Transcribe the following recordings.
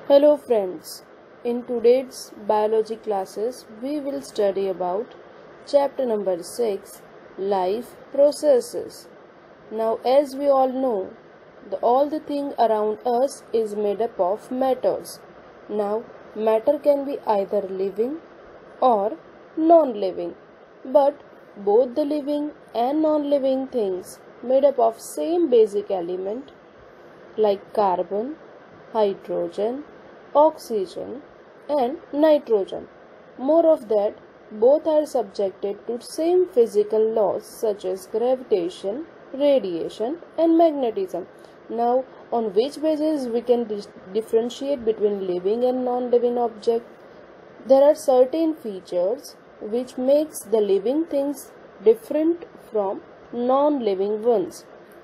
Hello friends, in today's biology classes we will study about chapter number 6, life processes. Now as we all know, all the thing around us is made up of matters. Now matter can be either living or non-living, but both the living and non-living things made up of same basic element like carbon, hydrogen, oxygen and nitrogen. More of that, both are subjected to same physical laws such as gravitation, radiation and magnetism. Now, on which basis we can differentiate between living and non-living object? There are certain features which makes the living things different from non-living ones.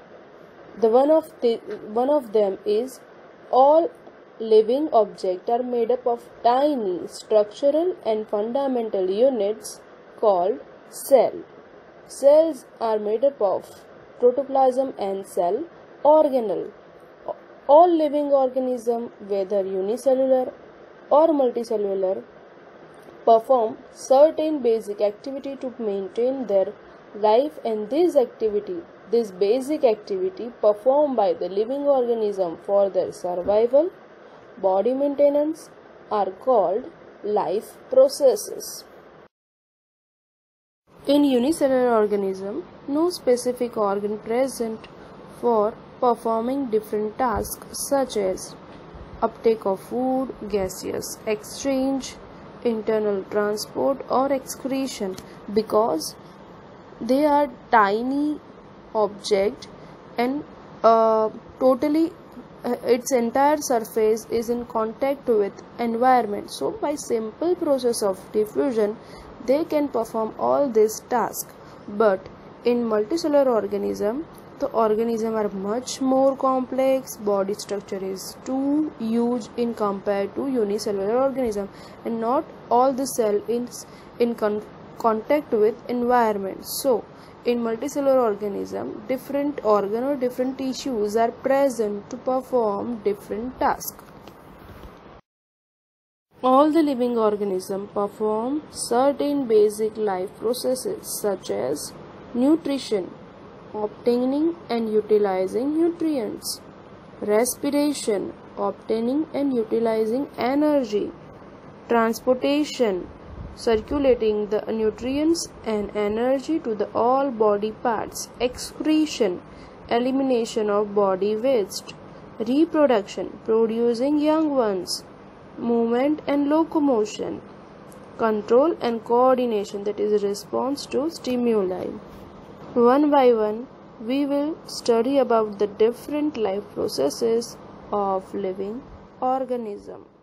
One of them is all living objects are made up of tiny structural and fundamental units called cell. Cells are made up of protoplasm and cell organelle. All living organisms, whether unicellular or multicellular, perform certain basic activity to maintain their life, and this basic activity performed by the living organism for their survival, body maintenance are called life processes. In unicellular organism, no specific organ present for performing different tasks such as uptake of food, gaseous exchange, internal transport or excretion, because they are tiny object and totally its entire surface is in contact with environment. So by simple process of diffusion they can perform all these tasks. But in multicellular organism, the organism are much more complex. Body structure is too huge in compared to unicellular organism, and not all the cell is in contact with environment. So in multicellular organism, different organ or different tissues are present to perform different tasks. All the living organisms perform certain basic life processes such as nutrition, obtaining and utilizing nutrients, respiration, obtaining and utilizing energy, transportation, circulating the nutrients and energy to the all body parts, excretion, elimination of body waste, reproduction, producing young ones, movement and locomotion, control and coordination, that is response to stimuli. One by one we will study about the different life processes of living organism.